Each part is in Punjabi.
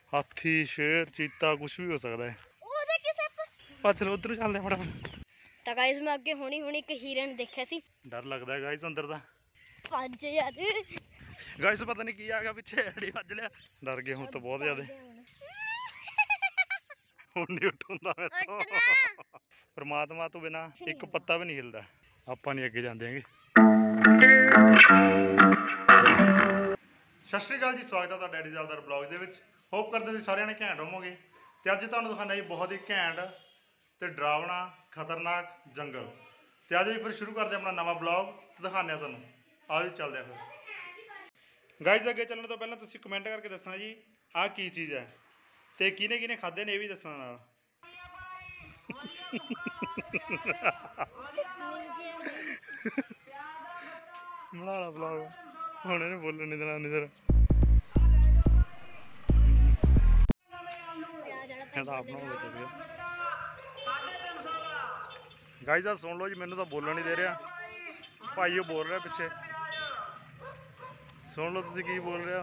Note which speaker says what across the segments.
Speaker 1: हाथी शेर चीता कुछ भी हो सकता है। चलो उधर चलते हैं फटाफट।
Speaker 2: तो गाइस मैं अगे होनी एक हिरन देखा सी।
Speaker 1: डर लगता है गाइस अंदर दा।
Speaker 2: भज यार
Speaker 1: गाइस पता नहीं की आ गया पीछे एड़ी भज लिया। डर गए हूं तो बहुत ज्यादा। हुण नहीं उठूंदा मैं तो। परमात्मा तो बिना एक पत्ता भी नहीं हिलदा। आपां नहीं अगे जांदे हैगे। सत श्री अकाल जी, स्वागत है तुहाडा डैडी ज़ालदार ब्लॉग दे विच। होप करते तुसीं सारिआं ने घैंट होवोगे। ते अज्ज तुहानूं दिखाना जी बहुत ही घैंट ते डरावना खतरनाक जंगल। ते अज फिर शुरू करते अपना नवा ब्लॉग ते दिखाने तुहानूं। आओ जी चलदे फिर। गाइस अगे चलने तो पहले तुसीं कमेंट करके दसना जी आह की चीज़ है ते किने किने खाधे ने, ये भी दसना नाल। बना ला ब्लॉग हुणे नहीं बोलन नहीं देना इधर। गाइस आ सुन लो जी, मैनू तो बोलन नहीं दे रहा भाई, वो बोल रहा पिछे। सुन लो तुसीं की बोल रहा।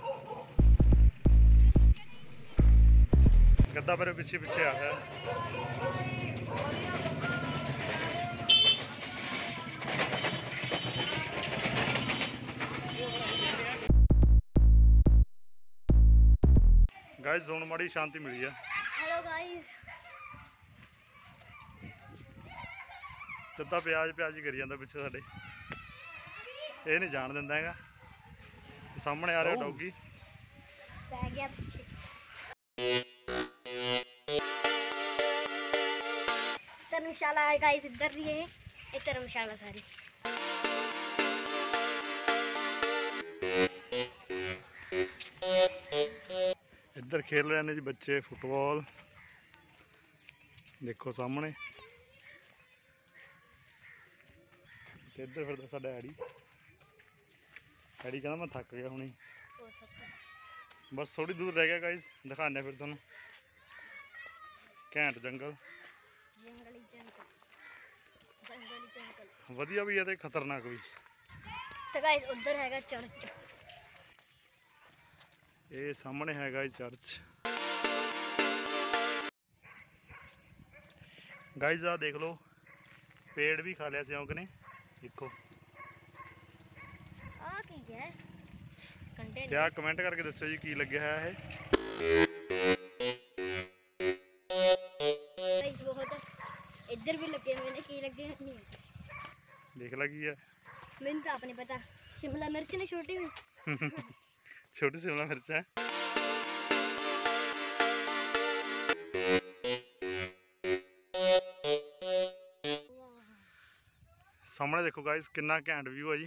Speaker 1: गद्दा मेरे पिछे पिछे आ रहा है। गाइस हुण माड़ी शांति मिली है।
Speaker 2: हेलो गाइस
Speaker 1: जद्दा प्याज प्याज ही करी जांदा पिछे साडे। ये नहीं जान दिंदा हैगा। सामने आ रहा डॉगी
Speaker 2: पै गया पीछे। धर्मशाला है गाइस, इधर ही है ये धर्मशाला सारी।
Speaker 1: इधर खेल रहे हैं जी बच्चे फुटबॉल, देखो सामने। इधर फिर साडा डैडी कहना मैं थक गया हुणी। बस थोड़ी दूर रह गया गाइस, दिखाने फिर तुहानूं घैंट जंगल। वधिया भी है ते खतरनाक भी।
Speaker 2: तो गाइस उधर हैगा चर्च,
Speaker 1: ये सामने है गाइस चर्च। गाइस आ देख लो पेड़ भी खा लिया सियोंक ने, देखो।
Speaker 2: आ की है कंडे
Speaker 1: क्या कमेंट करके दसो जी की लगे है।
Speaker 2: गाइस बहुत इधर भी लगे हुए ने, की लगे नहीं
Speaker 1: देख लगी है।
Speaker 2: मैंने तो आपने पता शिमला मिर्च ने छोटी हुई।
Speaker 1: छोटी शिमला मिर्च है। सामने देखो गाइस कितना घैंट व्यू है जी।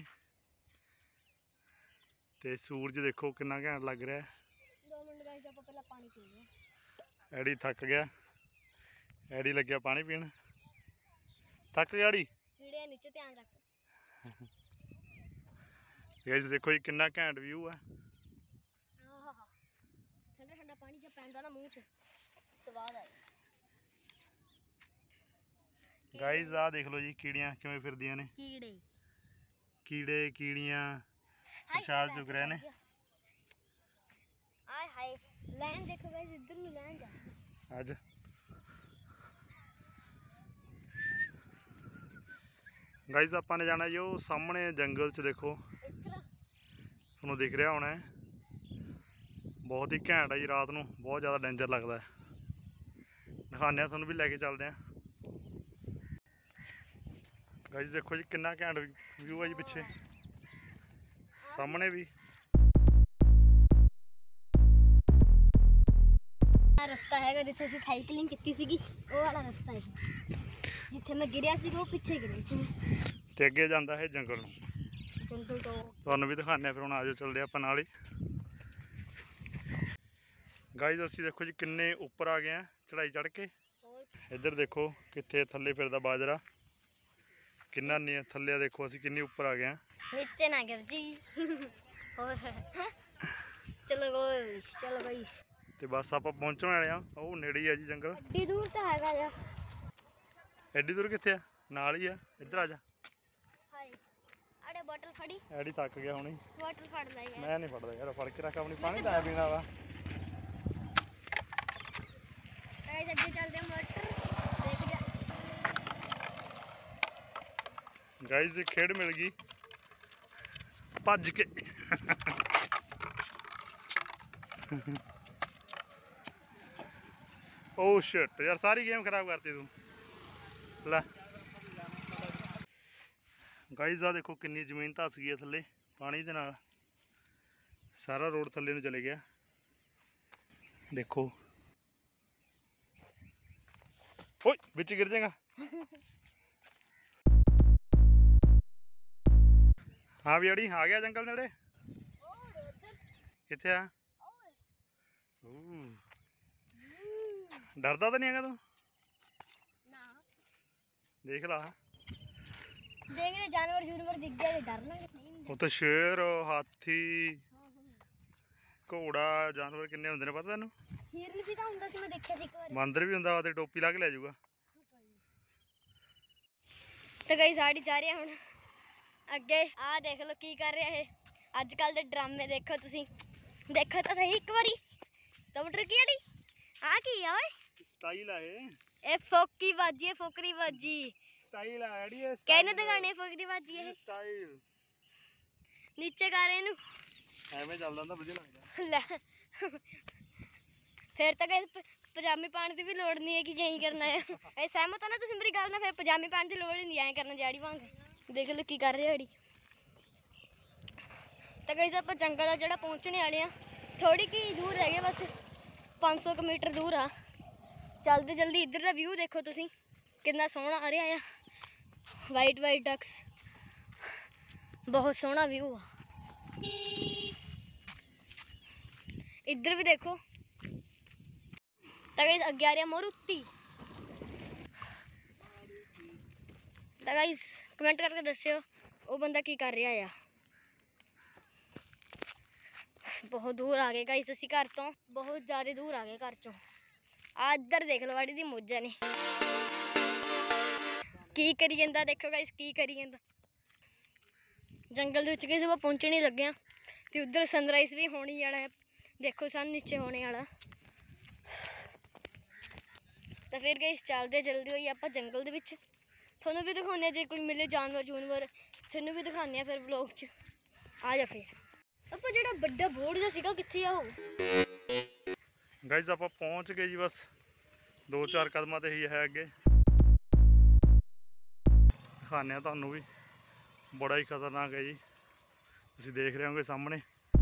Speaker 1: ते सूरज देखो कितना घैंट लग रहा है।
Speaker 2: 2 मिनट गाइस आप पहले पानी पी लो।
Speaker 1: एडी थक गया, एडी लग गया पानी पीन। थक गया एडी।
Speaker 2: कीड़े नीचे ध्यान रख।
Speaker 1: गाइस देखो जी कितना घैंट व्यू है।
Speaker 2: ठंडा ठंडा पानी जब पैंदा ना मुंह च स्वाद आए।
Speaker 1: गाइस आ देख लो जी कीड़ियां किवें फिरदियां ने।
Speaker 2: कीड़े
Speaker 1: कीड़े कीड़ियां प्रसाद चुग रहे ने।
Speaker 2: आय हाय लैन देखो गाइस, इधर नु लैन जा
Speaker 1: आज गाइस आपां ने जाना जो सामने जंगल च, देखो तुहानूं दिख रहा होना है। बहुत ही घैंट है जी, रात नूं बहुत ज़्यादा डेंजर लगता है। दिखाने तुहानूं भी लैके चलते हैं। गाइस देखो जी कितना घैंट व्यू है जी पिछे सामने भी।
Speaker 2: रास्ता है जिथे असीं साइकिलिंग की सीगी, वो वाला रास्ता है जिथे मैं गिरिया सी, वो पीछे गिरी सी।
Speaker 1: ते अगे जांदा है जंगल नूं।
Speaker 2: जंगल तो
Speaker 1: तुहानूं भी दिखाने फिर हुण आ जाओ चलदे आपां नाल ही। गाइस असीं देखो जी किन्ने उपर आ गए हैं चढ़ाई चढ़ के। इधर देखो कित्थे थल्ले फिरदा बाजरा, किन्ना नहीं थल्ले देखो असीं किन्नी उपर आ गए हैं।
Speaker 2: नीचे ना गिर जी। और चलो गाइस चलो गाइस।
Speaker 1: ते बस आप पहुंचने वाले हैं, वो नेड़े ही है जी जंगल।
Speaker 2: एड्डी दूर तो हैगा यार।
Speaker 1: एड्डी दूर कित्थे है, नाल ही है। इधर आ जा।
Speaker 2: हाय अरे बोतल फड़ी।
Speaker 1: एडी थक गया हुणी।
Speaker 2: बोतल फड़ ले यार।
Speaker 1: मैं नहीं फड़दा यार, फड़ के रख अपनी, पानी लाया पीना वा। ਗਾਇਜ਼ ਇੱਕ ਖੇਡ ਮਿਲ ਗਈ ਭੱਜ ਕੇ। ਓ ਸ਼ਿਟ ਯਾਰ, ਸਾਰੀ ਗੇਮ ਖਰਾਬ ਕਰਤੀ ਤੂੰ। ਲੈ ਗਾਇਜ਼ ਆ ਦੇਖੋ ਕਿੰਨੀ ਜ਼ਮੀਨ ਧੱਸ ਗਈ ਹੈ ਥੱਲੇ ਪਾਣੀ ਦੇ ਨਾਲ। ਸਾਰਾ ਰੋਡ ਥੱਲੇ ਨੂੰ ਚਲੇ ਗਿਆ ਦੇਖੋ। ਓਏ ਵਿੱਚ ਗਿਰ ਜਾਏਗਾ। ਹਾਂ ਵੀ ਅੜੀ ਆ ਗਿਆ ਜੰਗਲ ਨੇੜੇ। ਕਿੱਥੇ ਆ? ਡਰਦਾ ਤਾਂ ਨਹੀਂ ਹੈਗਾ ਤੂੰ?
Speaker 2: ਨਾ
Speaker 1: ਦੇਖ ਲਾ,
Speaker 2: ਦੇਖ ਲੈ ਜਾਨਵਰ ਜੂਨਵਰ ਦਿਖ ਜਾਏ ਡਰਨਾ ਨਹੀਂ।
Speaker 1: ਉਹ ਤਾਂ ਸ਼ੇਰ, ਹਾਥੀ, ਘੋੜਾ, ਜਾਨਵਰ ਕਿੰਨੇ ਹੁੰਦੇ ਨੇ ਪਤਾ ਤੈਨੂੰ?
Speaker 2: ਹਿਰਨ ਵੀ ਤਾਂ ਹੁੰਦਾ ਸੀ, ਮੈਂ ਦੇਖਿਆ ਸੀ ਇੱਕ ਵਾਰ।
Speaker 1: ਬਾਂਦਰ ਵੀ ਹੁੰਦਾ, ਤੇ ਟੋਪੀ ਲਾ ਕੇ ਲੈ ਜਾਊਗਾ।
Speaker 2: ਤੇ ਗਾਇਸ ਸਾਡੀ ਜਾ ਰਹੀ ਹੁਣ ਅੱਗੇ। ਆਹ ਦੇਖ ਲਓ ਕੀ ਕਰ ਰਿਹਾ ਇਹ। ਅੱਜ ਕੱਲ ਦੇ ਡਰਾਮੇ ਦੇਖੋ ਤੁਸੀਂ, ਦੇਖੋ ਤਾਂ ਸਹੀ ਇੱਕ ਵਾਰੀ। ਟਮਾਟਰ ਕੀ ਆੜੀ ਆ ਕੀ ਆ ਓਏ?
Speaker 1: ਸਟਾਈਲ ਆ
Speaker 2: ਇਹ ਫੋਕੀ ਬਾਜੀ ਹੈ, ਫੋਕਰੀ ਬਾਜੀ।
Speaker 1: ਸਟਾਈਲ ਆ ਅੜੀ ਇਹ।
Speaker 2: ਕਹਿੰਦੇ ਦਿਖਾਣੇ ਫੋਕਰੀ ਬਾਜੀ ਇਹ
Speaker 1: ਸਟਾਈਲ
Speaker 2: ਨੀਚੇ ਕਰ ਇਹਨੂੰ।
Speaker 1: ਐਵੇਂ ਚੱਲਦਾ ਹੁੰਦਾ, ਵਧੀਆ ਲੱਗਦਾ।
Speaker 2: ਲੈ ਫਿਰ ਤਾਂ ਗਾਇਸ ਪਜਾਮੀ ਪਾਉਣ ਦੀ ਵੀ ਲੋੜ ਨਹੀਂ ਹੈ ਕਿ ਜਹੀਂ ਕਰਨਾ ਹੈ। ਇਹ ਸਹਿਮਤ ਆ ਨਾ ਤੁਸੀਂ ਮੇਰੀ ਗੱਲ ਨਾਲ? ਫਿਰ ਪਜਾਮੀ ਪਾਉਣ ਦੀ ਲੋੜ ਹੀ ਨਹੀਂ, ਐਂ ਕਰਨਾ ਜਾੜੀ ਵਾਂਗ। ਦੇਖ ਲਓ ਕੀ ਕਰ ਰਹੇ ਆੜੀ। ਤਾਂ ਗਾਇਸ ਆਪਾਂ ਜੰਗਲ ਆ ਜਿਹੜਾ ਪਹੁੰਚਣੇ ਵਾਲੇ ਆ। ਥੋੜੀ ਕੀ ਦੂਰ ਰਹਿ ਗਏ ਬਸ, 500 ਕੁ ਮੀਟਰ ਦੂਰ ਆ। ਚੱਲਦੇ ਜਲਦੀ। ਇੱਧਰ ਦਾ ਵਿਊ ਦੇਖੋ ਤੁਸੀਂ ਕਿੰਨਾ ਸੋਹਣਾ ਆ ਰਿਹਾ ਆ। ਵਾਈਟ ਵਾਈਟ ਡਕਸ, ਬਹੁਤ ਸੋਹਣਾ ਵਿਊ ਆ। ਇੱਧਰ ਵੀ ਦੇਖੋ। ਤਾਂ ਗਾਇਸ ਅੱਗੇ ਆ ਰਿਹਾ ਮਾਰੂਤੀ। ਤਾਂ ਗਾਇਸ ਕਮੈਂਟ ਕਰਕੇ ਦੱਸਿਓ ਉਹ ਬੰਦਾ ਕੀ ਕਰ ਰਿਹਾ ਆ। ਬਹੁਤ ਦੂਰ ਆ ਗਏ ਗਾਇਸ ਅਸੀਂ ਘਰ ਤੋਂ, ਬਹੁਤ ਜ਼ਿਆਦਾ ਦੂਰ ਆ ਗਏ ਘਰ ਚੋਂ। ਆ ਇੱਧਰ ਦੇਖ ਲਓ ਵਾੜੀ ਦੀ ਮੋਜਾਂ ਨੇ ਕੀ ਕਰੀ ਜਾਂਦਾ। ਦੇਖੋ ਗਾਇਸ ਕੀ ਕਰੀ ਜਾਂਦਾ। ਜੰਗਲ ਦੇ ਵਿੱਚ ਕਿਸੇ ਆਪਾਂ ਪਹੁੰਚਣ ਹੀ ਲੱਗੇ ਆ ਤੇ ਉੱਧਰ ਸਨਰਾਈਜ਼ ਵੀ ਹੋਣੀ ਵਾਲਾ ਹੈ। ਦੇਖੋ ਸਨ ਨੀਚੇ ਹੋਣੇ ਵਾਲਾ। ਤਾਂ ਫਿਰ ਗਾਇਸ ਚੱਲਦੇ ਜਲਦੀ ਹੋਈ ਆਪਾਂ ਜੰਗਲ ਦੇ ਵਿੱਚ। ਤੁਹਾਨੂੰ ਵੀ ਦਿਖਾਉਂਦੇ ਆ ਜੇ ਕੋਈ ਮਿਲੇ ਜਾਨਵਰ ਜੂਨਵਰ, ਤੁਹਾਨੂੰ ਵੀ ਦਿਖਾਉਂਦੇ ਆ ਫਿਰ ਵਲੋਗ 'ਚ। ਆ ਜਾ ਫਿਰ। ਆਪਾਂ ਜਿਹੜਾ ਵੱਡਾ ਬੋਰਡ ਜਿਹਾ ਸੀਗਾ ਕਿੱਥੇ ਆ ਉਹ?
Speaker 1: ਗਾਇਜ਼ ਆਪਾਂ ਪਹੁੰਚ ਗਏ ਜੀ, ਬਸ 2-4 ਕਦਮਾਂ ਤੇ ਹੀ ਹੈ ਅੱਗੇ। ਦਿਖਾਉਂਦੇ ਆ ਤੁਹਾਨੂੰ ਵੀ, ਬੜਾ ਹੀ ਖਤਰਨਾਕ ਹੈ ਜੀ। ਤੁਸੀਂ ਦੇਖ ਰਹੇ ਹੋਗੇ ਸਾਹਮਣੇ,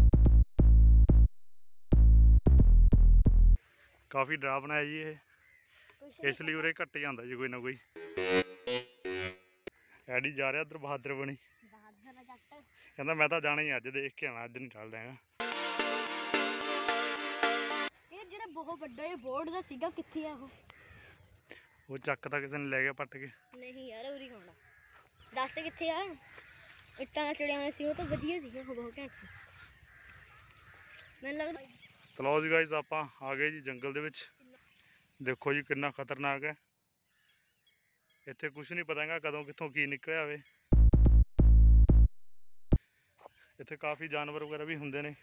Speaker 1: ਕਾਫੀ ਡਰਾਵਨਾ ਹੈ ਜੀ ਇਹ। ਇਸ ਲਈ ਉਰੇ ਘੱਟ ਜਾਂਦਾ ਜੀ ਕੋਈ ਨਾ ਕੋਈ। ਐਡੀ ਜਾ ਰਿਹਾ ਉੱਧਰ ਬਹਾਦਰ ਬਣੀ, ਕਹਿੰਦਾ ਮੈਂ ਤਾਂ ਜਾਣਾ ਹੀ ਅੱਜ, ਦੇਖ ਕੇ ਆਉਣਾ, ਅੱਜ ਨਹੀਂ ਚੱਲਦਾ ਹੈਗਾ।
Speaker 2: ਇਹ ਜਿਹੜਾ ਬਹੁਤ ਵੱਡਾ ਇਹ ਬੋਰਡ ਦਾ ਸੀਗਾ ਕਿੱਥੇ ਆ
Speaker 1: ਉਹ ਚੱਕ ਤਾਂ ਕਿਸੇ ਨੇ ਲੈ ਗਿਆ ਪੱਟ ਕੇ।
Speaker 2: ਨਹੀਂ ਯਾਰ ਉਰੀ ਹੋਣਾ, ਦੱਸ ਕਿੱਥੇ ਆ? ਇੱਟਾਂ ਨਾਲ ਚੜਿਆ ਹੋਇਆ ਸੀ ਉਹ ਤਾਂ ਵਧੀਆ ਸੀ, ਉਹ ਬਹੁਤ ਘੈਂਟ ਸੀ ਮੈਨੂੰ ਲੱਗਦਾ।
Speaker 1: ਚਲੋ ਜੀ ਗਾਇਜ਼ ਆਪਾਂ ਆ ਗਏ ਜੀ ਜੰਗਲ ਦੇ ਵਿੱਚ। ਦੇਖੋ ਜੀ ਕਿੰਨਾ ਖਤਰਨਾਕ ਹੈ। ਇੱਥੇ ਕੁਝ ਨਹੀਂ ਪਤਾ ਹੈਗਾ ਕਦੋਂ ਕਿੱਥੋਂ ਕੀ ਨਿਕਲਿਆ ਹੋਵੇ। ਇੱਥੇ ਕਾਫੀ ਜਾਨਵਰ ਵਗੈਰਾ ਵੀ ਹੁੰਦੇ ਨੇ,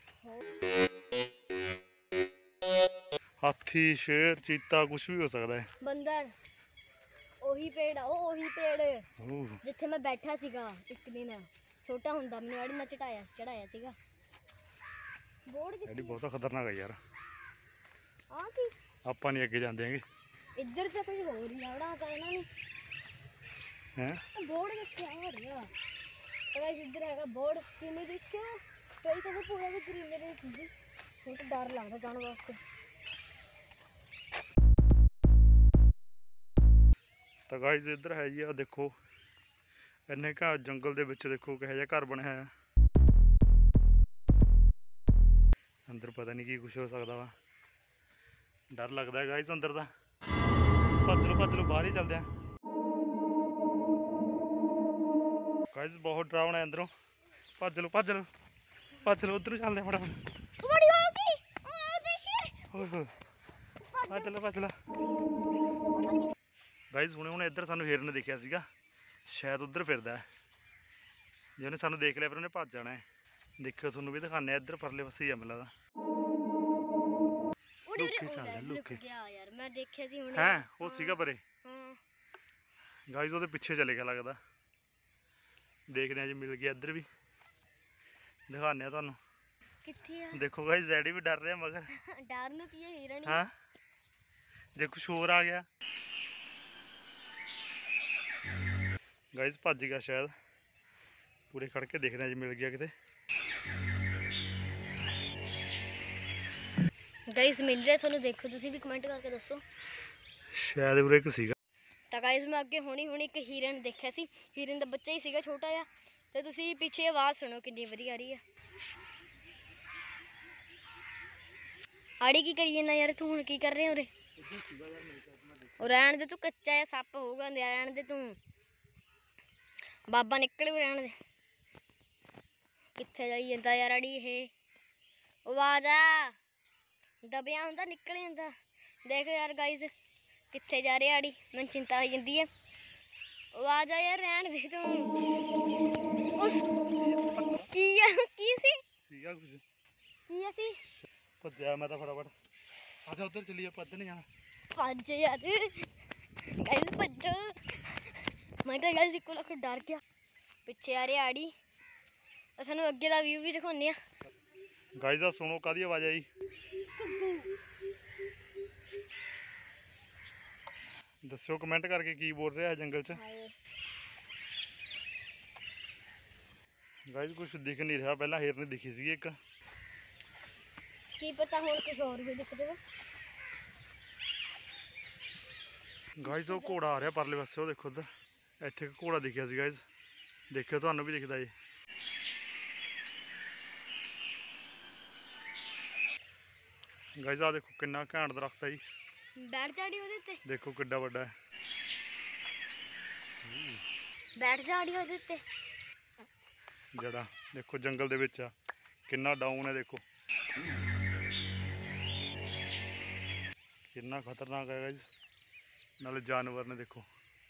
Speaker 1: ਹਾਥੀ, ਸ਼ੇਰ, ਚੀਤਾ, ਕੁਝ ਵੀ ਹੋ ਸਕਦਾ ਹੈ।
Speaker 2: ਬੰਦਰ, ਉਹੀ ਪੇੜ ਆ, ਉਹੀ ਪੇੜ ਜਿੱਥੇ ਮੈਂ ਬੈਠਾ ਸੀਗਾ ਇੱਕ ਦਿਨ ਛੋਟਾ ਹੁੰਦਾ, ਮੈਨੂੰ ਆੜੀ ਨਾਲ ਚੜਾਇਆ ਸੀਗਾ। ਬੋਰਡ
Speaker 1: ਐਡੀ ਬਹੁਤ ਖਤਰਨਾਕ ਹੈ ਯਾਰ।
Speaker 2: ਆ ਕੀ
Speaker 1: ਆਪਾਂ ਨਹੀਂ ਅੱਗੇ ਜਾਂਦੇ ਹੈਗੇ।
Speaker 2: ਇੱਧਰ ਤਾਂ ਕੁਝ ਹੋਰ ਹੀ ਆੜਾ ਕਰਨਾ ਨਹੀਂ
Speaker 1: ਹੈ।
Speaker 2: ਬੋਰਡ ਕਿੱਥੇ ਆ ਰਿਹਾ? ਗਾਇਸ ਇੱਧਰ ਹੈਗਾ ਬੋਰਡ। ਕਿਵੇਂ ਦੇਖਿਓ ਕਈ ਤਾਂ ਪੂਰਾ ਵੀ ਗ੍ਰੀਨਰੀ ਹੁੰਦੀ, ਮੈਨੂੰ ਤਾਂ ਡਰ ਲੱਗਦਾ ਜਾਣ ਵਾਸਤੇ।
Speaker 1: ਤਾਂ ਗਾਇਸ ਇੱਧਰ ਹੈ ਜੀ, ਆ ਦੇਖੋ ਇੰਨੇ ਘਰ ਜੰਗਲ ਦੇ ਵਿੱਚ, ਦੇਖੋ ਕਿਹੋ ਜਿਹਾ ਘਰ ਬਣਿਆ ਹੈ। ਅੰਦਰ ਪਤਾ ਨਹੀਂ ਕੀ ਕੁਝ ਹੋ ਸਕਦਾ ਵਾ, ਡਰ ਲੱਗਦਾ ਗਾਇਸ ਅੰਦਰ ਦਾ। ਭੱਜ ਲਓ ਬਾਹਰ ਹੀ ਚੱਲਦੇ ਆ। ਗਾਇਸ ਬਹੁਤ ਡਰਾਵਣਾ ਹੈ ਅੰਦਰੋਂ। ਭੱਜ ਲਓ ਉੱਧਰ ਚੱਲਦੇ ਆ ਫਟਾਫਟ। ਭੱਜ ਲਓ ਗਾਇਸ ਹੁਣੇ ਇੱਧਰ ਸਾਨੂੰ ਹਿਰਨ ਦਿਖਿਆ ਸੀਗਾ, ਸ਼ਾਇਦ ਉੱਧਰ ਫਿਰਦਾ ਹੈ। ਜੇ ਉਹਨੇ ਸਾਨੂੰ ਦੇਖ ਲਿਆ ਫਿਰ ਉਹਨੇ ਭੱਜ ਜਾਣਾ ਹੈ। ਦੇਖਿਓ ਤੁਹਾਨੂੰ ਵੀ ਦਿਖਾਉਂਦੇ ਆ, ਇੱਧਰ ਪਰਲੇ ਪਾਸੇ ਹੀ ਆ ਮਿਲਦਾ। ਲੁੱਕ
Speaker 2: ਗਿਆ ਯਾਰ, ਮੈਂ ਦੇਖਿਆ ਸੀ ਹੁਣੇ।
Speaker 1: ਹੈ ਉਹ ਸੀਗਾ ਪਰੇ। ਗਾਇਸ ਉਹਦੇ ਪਿੱਛੇ ਚਲੇ ਗਿਆ ਲੱਗਦਾ। ਦੇਖਦੇ ਹਾਂ ਜੀ, ਮਿਲ ਗਿਆ ਇੱਧਰ ਵੀ, ਦਿਖਾਉਂਦੇ ਹਾਂ ਤੁਹਾਨੂੰ।
Speaker 2: ਕਿੱਥੇ ਆ?
Speaker 1: ਦੇਖੋ ਗਾਇਸ ਡੈਡੀ ਵੀ ਡਰ ਰਿਹਾ ਮਗਰ।
Speaker 2: ਡਰ ਨੂੰ ਕੀ ਹੈ, ਹਿਰਨ ਹੀ
Speaker 1: ਹਾਂ ਜੇ ਕੁਛ ਹੋਰ ਆ ਗਿਆ ਗਾਇਸ, ਭੱਜ ਗਿਆ ਸ਼ਾਇਦ। ਪੂਰੇ ਖੜ ਕੇ ਦੇਖਦੇ ਹਾਂ ਜੀ, ਮਿਲ ਗਿਆ ਕਿਤੇ।
Speaker 2: ਗਾਇਸ ਮਿਲ ਰਿਹਾ ਤੁਹਾਨੂੰ, ਦੇਖੋ ਤੁਸੀਂ ਵੀ ਕਮੈਂਟ ਕਰਕੇ ਦੱਸੋ।
Speaker 1: ਸ਼ਾਇਦ ਉਰੇ ਇੱਕ ਸੀਗਾ।
Speaker 2: ਤਾਂ ਗਾਇਸ ਮੈਂ ਅੱਗੇ ਹੁਣੀ ਇੱਕ ਹਿਰਨ ਦੇਖਿਆ ਸੀ, ਹਿਰਨ ਦਾ ਬੱਚਾ ਹੀ ਸੀਗਾ ਛੋਟਾ ਜਿਹਾ। ਤੇ ਤੁਸੀਂ ਪਿੱਛੇ ਆਵਾਜ਼ ਸੁਣੋ ਕਿੰਨੀ ਵਧੀਆ ਆ ਰਹੀ ਆ। ਆੜੀ ਕੀ ਕਰੀ ਜਾਂਦਾ ਯਾਰ ਤੂੰ, ਹੁਣ ਕੀ ਕਰ ਰਿਹਾ ਉਰੇ? ਉਹ ਰਹਿਣ ਦੇ ਤੂੰ, ਕੱਚਾ ਜਿਹਾ ਸੱਪ ਹੋਊਗਾ, ਰਹਿਣ ਦੇ ਤੂੰ, ਬਾਬਾ ਨਿਕਲੂ, ਰਹਿਣ ਦੇ। ਕਿੱਥੇ ਜਾਈ ਜਾਂਦਾ ਯਾਰ ਆੜੀ ਇਹ? ਉਹ ਆ ਜਾ, ਦਬਿਆ ਹੁੰਦਾ ਨਿਕਲ ਜਾਂਦਾ। ਦੇਖ ਯਾਰ ਗਾਇਸ ਕਿੱਥੇ ਜਾ ਰਿਹਾ ਆੜੀ, ਮੈਨੂੰ ਚਿੰਤਾ ਹੋ ਜਾਂਦੀ ਹੈ। ਉਹ ਆ ਜਾ ਯਾਰ, ਰਹਿਣ ਦੇ ਤੂੰ। ਉਸ ਕੀ ਆ, ਕੀ ਸੀ?
Speaker 1: ਸੀਗਾ ਕੁਝ,
Speaker 2: ਕੀ ਸੀ?
Speaker 1: ਭੱਜਿਆ ਮੈਂ ਤਾਂ ਫਟਾਫਟ। ਅੱਛਾ ਉੱਧਰ ਚੱਲੀਏ, ਪੱਦ ਨਹੀਂ ਜਾਣਾ।
Speaker 2: ਭੱਜ ਯਾਰ ਗਾਇਸ, ਭੱਜੋ। ਮੈਂ ਤਾਂ ਗਾਇਸ ਇੱਕੋ ਲੱਖ ਡਰ ਗਿਆ। ਪਿੱਛੇ ਆ ਰਿਹਾ ਆੜੀ, ਸਾਨੂੰ ਅੱਗੇ ਦਾ ਵਿਊ ਵੀ ਦਿਖਾਉਂਦੇ ਆ।
Speaker 1: ਗਾਇਸ ਦਾ ਸੁਣੋ, ਕਾਹਦੀ ਆਵਾਜ਼ ਆਈ? ਦੱਸਿਓ ਕਮੈਂਟ ਕਰਕੇ ਕੀ ਬੋਲ ਰਿਹਾ ਜੰਗਲ 'ਚ। ਗਾਇਸ ਕੁਛ ਦਿਖ ਨਹੀਂ ਰਿਹਾ, ਪਹਿਲਾਂ ਹਿਰਨ ਦਿਖੀ ਸੀ ਇੱਕ।
Speaker 2: ਕੀ ਪਤਾ ਹੁਣ ਕੁਝ ਹੋਰ ਵੀ ਦਿਖ ਜਾਵੇ।
Speaker 1: ਗਾਇਸ ਉਹ ਘੋੜਾ ਆ ਰਿਹਾ ਪਰਲੇ ਪਾਸੇ, ਉਹ ਦੇਖੋ ਉੱਧਰ। ਇੱਥੇ ਇੱਕ ਘੋੜਾ ਦਿਖਿਆ ਸੀ ਗਾਇਸ, ਦੇਖਿਓ ਤੁਹਾਨੂੰ ਵੀ ਦਿਖਦਾ ਜੀ। ਗਾਇਸ ਆ ਦੇਖੋ ਕਿੰਨਾ ਘੈਂਟ ਦਰਖਤ ਹੈ ਜੀ।
Speaker 2: ਬੈਠ ਜਾੜੀ ਉਹਦੇ ਉੱਤੇ,
Speaker 1: ਦੇਖੋ ਕਿੱਡਾ ਵੱਡਾ ਹੈ।
Speaker 2: ਬੈਠ ਜਾੜੀ ਉਹਦੇ ਉੱਤੇ।
Speaker 1: ਜੜਾ ਦੇਖੋ ਜੰਗਲ ਦੇ ਵਿੱਚ ਆ, ਕਿੰਨਾ ਡਾਊਨ ਹੈ ਦੇਖੋ, ਕਿੰਨਾ ਖਤਰਨਾਕ ਹੈ ਗਾਇਸ। ਨਾਲੇ ਜਾਨਵਰ ਨੇ ਦੇਖੋ,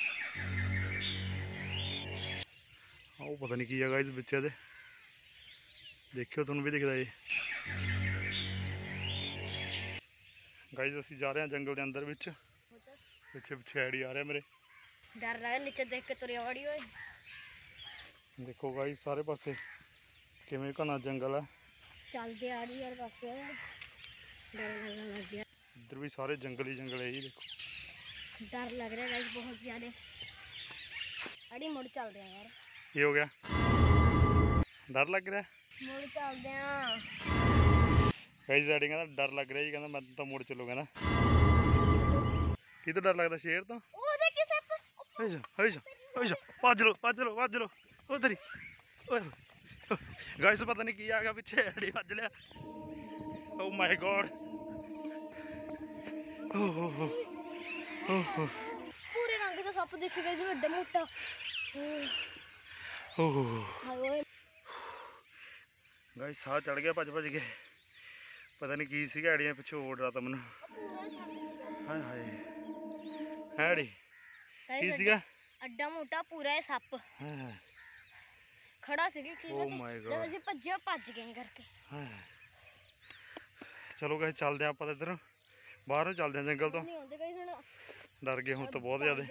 Speaker 1: ਉਹ ਪਤਾ ਨਹੀਂ ਕੀ ਹੈ ਗਾਇਸ ਵਿੱਚ ਇਹਦੇ, ਦੇਖਿਓ ਤੁਹਾਨੂੰ ਵੀ ਦਿਖਦਾ ਜੀ। ਗਾਇਸ ਅਸੀਂ ਜਾ ਰਹੇ ਹਾਂ ਜੰਗਲ ਦੇ ਅੰਦਰ ਵਿੱਚ, ਪਿੱਛੇ ਪਿੱਛੇ ਐੜੀ ਆ ਰਿਹਾ ਮੇਰੇ।
Speaker 2: ਡਰ ਲੱਗਦਾ ਨੀਚੇ ਦੇਖ ਕੇ ਤੁਰਿਆ ਵੜੀ ਓਏ।
Speaker 1: ਦੇਖੋ ਗਾਇਸ ਸਾਰੇ ਪਾਸੇ ਕਿਵੇਂ ਘਣਾ ਜੰਗਲ ਹੈ।
Speaker 2: ਚੱਲਦੇ ਆ ਰਹੀ ਯਾਰ ਬਸ, ਡਰ ਲੱਗਣ ਲੱਗ ਗਿਆ।
Speaker 1: ਇੱਧਰ ਵੀ ਸਾਰੇ ਜੰਗਲ ਹੀ ਜੰਗਲ ਹੈ ਜੀ ਦੇਖੋ।
Speaker 2: ਡਰ ਲੱਗ ਰਿਹਾ ਗਾਇਸ ਬਹੁਤ ਜ਼ਿਆਦਾ। ਅੜੀ ਮੁੜ ਚੱਲਦੇ ਆ ਯਾਰ।
Speaker 1: ਕੀ ਹੋ ਗਿਆ? ਡਰ ਲੱਗ ਰਿਹਾ?
Speaker 2: ਮੁੜ ਚੱਲਦੇ ਆ
Speaker 1: ਗਾਇਸ ਐਡੀ ਕਹਿੰਦਾ ਡਰ ਲੱਗ ਰਿਹਾ ਜੀ, ਕਹਿੰਦਾ ਮੈਂ ਤਾਂ ਮੁੜ ਚੱਲੂ ਕਹਿੰਦਾ। ਕੀ ਤੋਂ ਡਰ ਲੱਗਦਾ? ਸ਼ੇਰ ਤੋਂ?
Speaker 2: ਉਹਦੇ ਕਿਸੇ
Speaker 1: ਭੱਜ ਲੋ ਭੱਜ ਲੋ ਭੱਜ ਲੋ ਉਧਰ ਹੀ। ਗਾਇਸ ਪਤਾ ਨਹੀਂ ਕੀ ਆ ਗਿਆ ਪਿੱਛੇ, ਐਡੀ ਭੱਜ ਲਿਆ। ਓ ਮਾਈ ਗੋਡ,
Speaker 2: ਪੂਰੇ ਰੰਗ ਦਾ ਸੱਪ ਦਿਖ ਗਿਆ ਜੀ, ਵੱਡਾ ਮੋਟਾ। ਹਾਏ
Speaker 1: ਗਾਇਸ ਸਾਹ ਚੜ ਗਿਆ ਭੱਜ ਭੱਜ ਕੇ, ਪਤਾ ਨਹੀਂ ਕੀ ਸੀਗਾ, ਐੜੀਆਂ ਪਿੱਛੇ ਓੜ ਰਹਾ ਤਾਂ ਮੈਨੂੰ। ਹਾਏ ਹਾਏ ਐੜੀ ਕੀ ਸੀਗਾ?
Speaker 2: ਅੱਡਾ ਮੋਟਾ ਪੂਰਾ ਇਹ ਸੱਪ ਖੜਾ ਸੀ
Speaker 1: ਓ ਮਾਈ ਗੋਡ,
Speaker 2: ਜਦ ਅਸੀਂ ਭੱਜੇ ਭੱਜ ਗਏ ਕਰਕੇ।
Speaker 1: ਚਲੋ ਗਾਇਸ ਚੱਲਦੇ ਆਪਾਂ ਤਾਂ ਇੱਧਰ ਬਾਹਰ ਨੂੰ ਚੱਲਦੇ ਆ ਜੰਗਲ ਤੋਂ।
Speaker 2: ਨਹੀਂ ਆਉਂਦੇ ਗਾਇਸ, ਹੁਣ
Speaker 1: ਡਰ ਗਏ ਹੁਣ ਤਾਂ ਬਹੁਤ ਜ਼ਿਆਦਾ।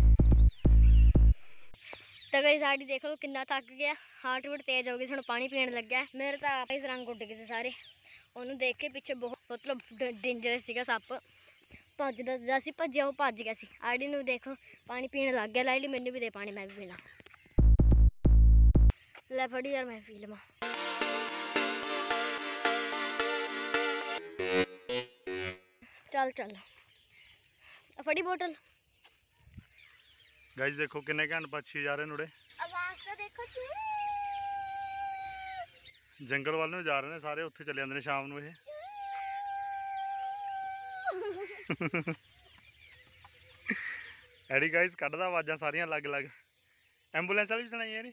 Speaker 2: ਤਾਂ ਗਾਇਸ ਸਾਡੀ ਦੇਖ ਲਓ ਕਿੰਨਾ ਥੱਕ ਗਿਆ, ਹਾਰਟ ਬੀਟ ਤੇਜ਼ ਹੋ ਗਈ, ਹੁਣ ਪਾਣੀ ਪੀਣ ਲੱਗਿਆ। ਮੇਰੇ ਤਾਂ ਆਪ ਹੀ ਰੰਗ ਉੱਡ ਗਏ ਸੀ ਸਾਰੇ, ਉਹਨੂੰ ਦੇਖ ਕੇ ਪਿੱਛੇ ਬਹੁਤ ਮਤਲਬ ਡੇਂਜਰਸ ਸੀਗਾ ਸੱਪ। ਭੱਜਦਾ ਜਦ ਅਸੀਂ ਭੱਜਿਆ ਉਹ ਭੱਜ ਗਿਆ ਸੀ। ਆੜੀ ਨੂੰ ਦੇਖੋ ਪਾਣੀ ਪੀਣ ਲੱਗ ਗਿਆ। ਲਾਈਲੀ ਮੈਨੂੰ ਵੀ ਦੇ ਪਾਣੀ, ਮੈਂ ਵੀ ਪੀਣਾ। ਲੈ ਫੜੀ ਯਾਰ ਮੈਂ ਪੀ ਲਵਾਂ। ਚੱਲ ਚੱਲ ਫੜੀ ਬੋਟਲ।
Speaker 1: ਗਾਇਸ ਦੇਖੋ ਕਿੰਨੇ ਘੈਂਟ ਪੰਛੀ ਜਾ ਰਹੇ ਨੇ ਉਰੇ,
Speaker 2: ਆਵਾਜ਼ ਤਾਂ ਦੇਖੋ।
Speaker 1: ਜੰਗਲ ਵੱਲ ਨੂੰ ਜਾ ਰਹੇ ਨੇ ਸਾਰੇ, ਉੱਥੇ ਚਲੇ ਜਾਂਦੇ ਨੇ ਸ਼ਾਮ ਨੂੰ ਇਹ। ਐਡੀ ਗਾਇਸ ਕੱਢਦਾ ਆਵਾਜ਼ਾਂ ਸਾਰੀਆਂ ਅਲੱਗ ਅਲੱਗ। ਐਂਬੂਲੈਂਸ ਵਾਲੀ ਵੀ ਸੁਣਾਈ ਯਾਰੀ।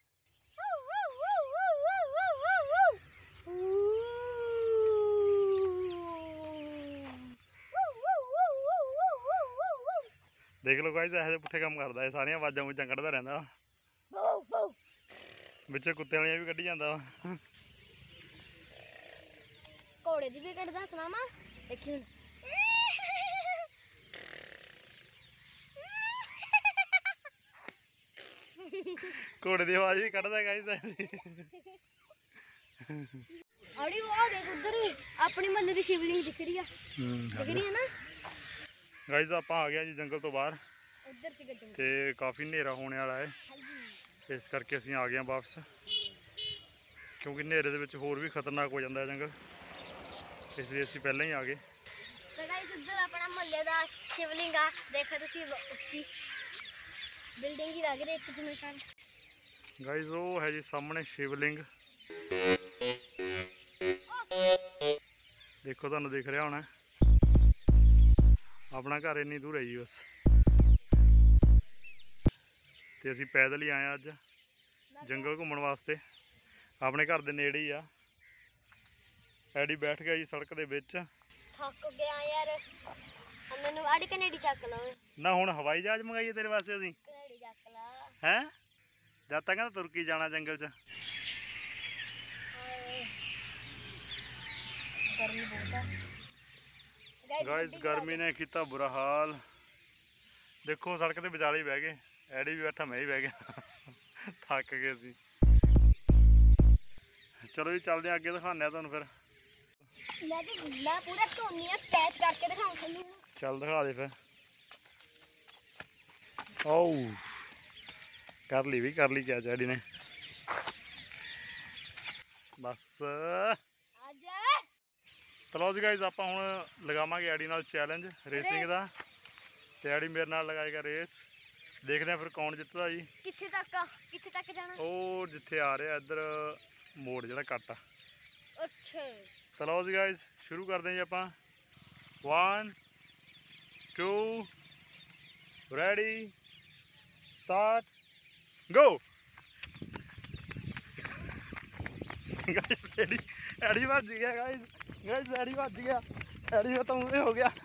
Speaker 1: ਦੇਖ ਲਓ ਗਾਇਸ ਇਹੋ ਜਿਹੇ ਪੁੱਠੇ ਕੰਮ ਕਰਦਾ ਇਹ, ਸਾਰੀਆਂ ਆਵਾਜ਼ਾਂ ਵੂਜ਼ਾਂ ਕੱਢਦਾ ਰਹਿੰਦਾ, ਵਿੱਚੇ ਕੁੱਤੇ ਵਾਲੀਆਂ ਵੀ ਕੱਢੀ ਜਾਂਦਾ ਵਾ।
Speaker 2: ਘੋੜੇ ਦੀ ਵੀ ਕੱਢਦਾ ਸੁਣਾਵਾਂ, ਦੇਖੀ ਹੁਣ।
Speaker 1: ਘੋੜੇ ਦੀ ਆਵਾਜ਼ ਵੀ ਕੱਢਦਾ ਗਾਇਸ।
Speaker 2: ਆੜੀ ਉਹ ਦੇਖ ਉਧਰ ਆਪਣੀ ਮੱਲੇ ਦੀ ਸ਼ਿਵਲਿੰਗ ਦਿਖ ਰਹੀ ਆ। ਦਿਖ ਰਹੀ ਹੈ ਨਾ
Speaker 1: ਗਾਇਸ ਆਪਾਂ ਆ ਗਏ ਜੀ ਜੰਗਲ ਤੋਂ ਬਾਹਰ
Speaker 2: ਉਧਰ ਸੀਗਾ ਜੰਗਲ
Speaker 1: ਤੇ ਕਾਫੀ ਹਨੇਰਾ ਹੋਣੇ ਵਾਲਾ ਹੈ,
Speaker 2: ਹਾਂਜੀ।
Speaker 1: ਇਸ ਕਰਕੇ ਅਸੀਂ ਆ ਗਏ ਹਾਂ ਵਾਪਸ, ਕਿਉਂਕਿ ਹਨੇਰੇ ਦੇ ਵਿੱਚ ਹੋਰ ਵੀ ਖਤਰਨਾਕ ਹੋ ਜਾਂਦਾ ਹੈ ਜੰਗਲ, ਇਸ ਲਈ ਅਸੀਂ ਪਹਿਲਾਂ ਹੀ ਆ ਗਏ।
Speaker 2: ਤੇ ਗਾਇਸ ਉਧਰ ਆਪਣਾ ਮੱਲੇ ਦਾ ਸ਼ਿਵਲਿੰਗ ਆ, ਦੇਖੋ ਤੁਸੀਂ ਉੱਚੀ ਬਿਲਡਿੰਗ ਹੀ ਲੱਗ ਰਹੀ ਇੱਕ ਜਿਵੇਂ ਕਰ।
Speaker 1: ਗਾਇਸ ਉਹ ਹੈ ਜੀ ਸਾਹਮਣੇ ਸ਼ਿਵਲਿੰਗ, ਦੇਖੋ ਤੁਹਾਨੂੰ ਦਿਖ ਰਿਹਾ ਹੋਣਾ। ਆਪਣਾ ਘਰ ਇੰਨੀ ਦੂਰ ਹੈ ਜੀ ਬਸ, ਤੇ ਅਸੀਂ ਪੈਦਲ ਹੀ ਆਏ ਹਾਂ ਅੱਜ ਜੰਗਲ ਘੁੰਮਣ ਵਾਸਤੇ, ਆਪਣੇ ਘਰ ਦੇ ਨੇੜੇ ਹੀ ਆ। ਐਡੀ ਬੈਠ ਗਿਆ ਜੀ ਸੜਕ ਦੇ ਵਿੱਚ।
Speaker 2: ਥੱਕ ਗਿਆ ਯਾਰ, ਮੈਨੂੰ ਆੜੀ ਕਨੇਡੀ ਚੱਕ ਲਓ
Speaker 1: ਨਾ। ਹੁਣ ਹਵਾਈ ਜਹਾਜ਼ ਮੰਗਾਈਏ ਤੇਰੇ ਵਾਸਤੇ ਅਸੀਂ,
Speaker 2: ਕਨੇਡੀ ਚੱਕ ਲਾ
Speaker 1: ਹੈ ਜਦ ਤੱਕ ਕਹਿੰਦਾ ਤੁਰਕੀ ਜਾਣਾ ਜੰਗਲ 'ਚ।
Speaker 2: ਗਰਮੀ ਬਹੁਤ ਆ
Speaker 1: ਗਾਇਸ ਗਰਮੀ ਨੇ ਕੀਤਾ ਬੁਰਾ ਹਾਲ, ਦੇਖੋ ਸੜਕ ਤੇ ਵਿਚਾਲੇ ਹੀ ਬਹਿ ਗਏ, ਐਡੀ ਵੀ ਬੈਠਾ ਮੈਂ ਹੀ ਬਹਿ ਗਿਆ, ਥੱਕ ਗਏ ਸੀ। ਚਲੋ ਜੀ ਚੱਲਦੇ ਹਾਂ ਅੱਗੇ, ਦਿਖਾਉਂਦੇ ਹਾਂ ਤੁਹਾਨੂੰ ਫਿਰ।
Speaker 2: ਮੈਂ ਪੂਰਾ ਧੋਨੀ ਆ ਕੈਚ ਕਰਕੇ ਦਿਖਾਉਂ ਤੁਹਾਨੂੰ।
Speaker 1: ਚੱਲ ਦਿਖਾ ਦੇ ਫਿਰ। ਓ ਕਰ ਲਈ ਕਿਆ ਡੈਡੀ ਨੇ, ਬਸ
Speaker 2: ਆ ਜਾ।
Speaker 1: ਚਲੋ ਜੀ ਗਾਇਸ ਆਪਾਂ ਹੁਣ ਲਗਾਵਾਂਗੇ ਐਡੀ ਨਾਲ ਚੈਲੰਜ ਰੇਸਿੰਗ ਦਾ, ਤੇ ਐਡੀ ਮੇਰੇ ਨਾਲ ਲਗਾਏਗਾ ਰੇਸ, ਦੇਖਦੇ ਹਾਂ ਫਿਰ ਕੌਣ ਜਿੱਤਦਾ ਜੀ।
Speaker 2: ਕਿੱਥੇ ਤੱਕ ਜਾਣਾ?
Speaker 1: ਉਹ ਜਿੱਥੇ ਆ ਰਿਹਾ ਇੱਧਰ ਮੋੜ ਜਿਹੜਾ ਕੱਟ ਆ।
Speaker 2: ਅੱਛਾ
Speaker 1: ਚਲੋ ਜੀ ਗਾਇਸ ਸ਼ੁਰੂ ਕਰਦੇ ਹਾਂ ਜੀ ਆਪਾਂ। 1 2 ਰੈਡੀ ਸਟਾਰਟ ਗੋ। ਗਾਇਸ ਐਡੀ ਵੱਜ ਗਿਆ ਗਾਇਸ ਐਡੀ ਵੱਜ ਗਿਆ, ਐਡੀ ਮੈਂ ਤਾਂ ਮੂਹਰੇ ਹੋ ਗਿਆ,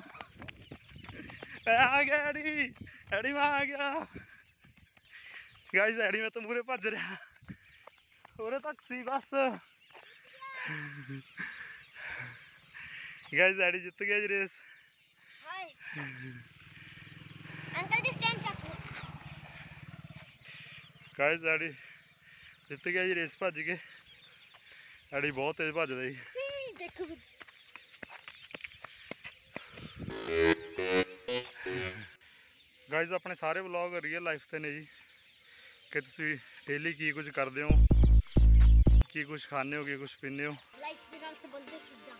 Speaker 1: ਆ ਗਿਆ ਐਡੀ ਮੈਂ ਆ ਗਿਆ ਗਾਇਸ, ਐਡੀ ਮੈਂ ਤਾਂ ਮੂਹਰੇ ਭੱਜ ਰਿਹਾ, ਉਰੇ ਤੱਕ ਸੀ ਬਸ। ਗਾਇਸ ਐਡੀ ਜਿੱਤ ਗਿਆ ਜੀ ਰੇਸ।
Speaker 2: ਹਾਏ ਅੰਕਲ ਜੀ ਸਟੈਂਡ ਚੱਕ।
Speaker 1: ਗਾਇਸ ਐਡੀ ਜਿੱਤ ਗਿਆ ਜੀ ਰੇਸ ਭੱਜ ਕੇ, ਐਡੀ ਬਹੁਤ ਤੇਜ਼ ਭੱਜਦਾ ਜੀ।
Speaker 2: ਦੇਖੋ
Speaker 1: ਗਾਇਸ ਆਪਣੇ ਸਾਰੇ ਵਲੌਗ ਰੀਅਲ ਲਾਈਫ ਤੇ ਨੇ ਜੀ, ਕਿ ਤੁਸੀਂ ਡੇਲੀ ਕੀ ਕੁਝ ਕਰਦੇ ਹੋ, ਕੀ ਕੁਝ ਖਾਂਦੇ ਹੋ, ਕੀ ਕੁਝ ਪੀਂਦੇ ਹੋ।
Speaker 2: ਲਾਈਫ ਦੇ ਨਾਲ ਸੰਬੰਧਿਤ ਚੀਜ਼ਾਂ।